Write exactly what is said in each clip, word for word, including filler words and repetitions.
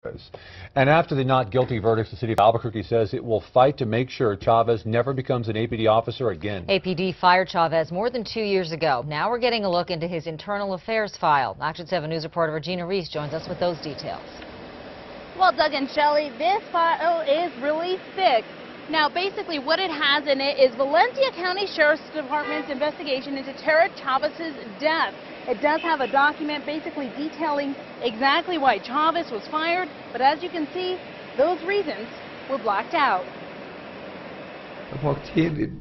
And after the not guilty verdicts, the city of Albuquerque says it will fight to make sure Chavez never becomes an A P D officer again. A P D fired Chavez more than two years ago. Now we're getting a look into his internal affairs file. Action seven News reporter Regina Reese joins us with those details. Well, Doug and Shelley, this file is really thick. Now, basically what it has in it is Valencia County Sheriff's Department's investigation into Tara Chavez's death. It does have a document basically detailing exactly why Chavez was fired, but as you can see, those reasons were blacked out. I walked in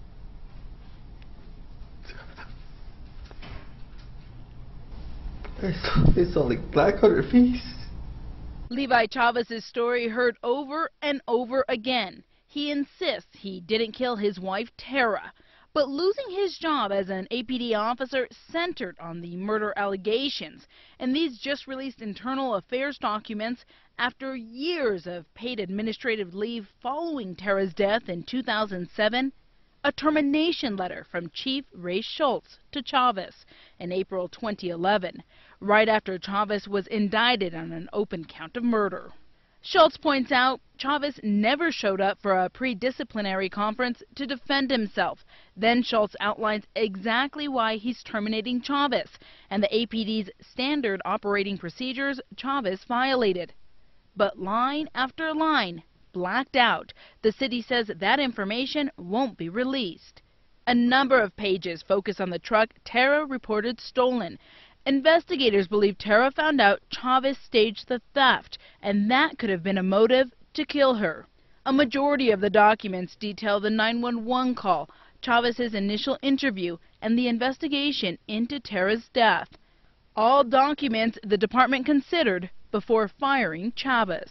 and I saw like black on her face. Levi Chavez's story heard over and over again. He insists he didn't kill his wife, Tara, but losing his job as an A P D officer centered on the murder allegations. And these just released internal affairs documents after years of paid administrative leave following Tara's death in two thousand seven. A termination letter from Chief Ray Schultz to Chavez in April twenty eleven, right after Chavez was indicted on an open count of murder. Schultz points out Chavez never showed up for a pre-disciplinary conference to defend himself. Then Schultz outlines exactly why he's terminating Chavez and the A P D's standard operating procedures Chavez violated. But line after line blacked out. The city says that information won't be released. A number of pages focus on the truck Tara reported stolen. Investigators believe Tara found out Chavez staged the theft, and that could have been a motive to kill her. A majority of the documents detail the nine one one call, Chavez's initial interview, and the investigation into Tara's death. All documents the department considered before firing Chavez.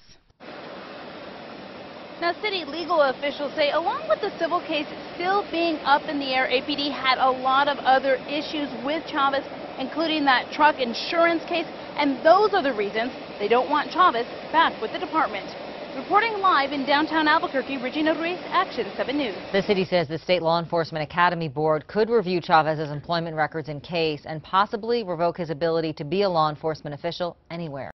Now, city legal officials say, along with the civil case still being up in the air, A P D had a lot of other issues with Chavez, including that truck insurance case, and those are the reasons they don't want Chavez back with the department. Reporting live in downtown Albuquerque, Regina Ruiz, Action seven News. The city says the State Law Enforcement Academy Board could review Chavez's employment records in case and possibly revoke his ability to be a law enforcement official anywhere.